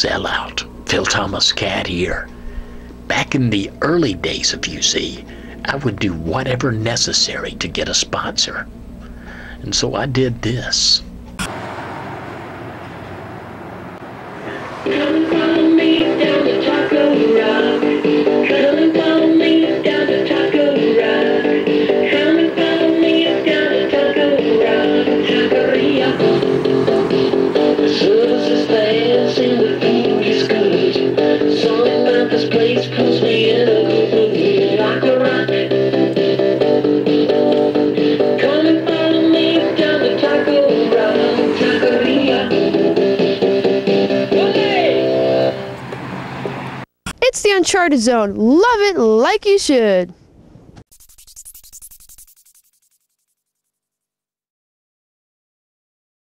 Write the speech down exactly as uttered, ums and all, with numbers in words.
sellout. Phil Thomas Katt here. Back in the early days of U Z, I would do whatever necessary to get a sponsor. And so I did this. Come and follow me down to Taco Rock. Come and follow me down to Taco Rock. Come and follow me down to Taco Rock. Taqueria. The service is fast and the food is good. Something about this place puts me in a good mood. Like a rock. Come and follow me down to Taco Rock. Taqueria. It's the Uncharted Zone. Love it like you should.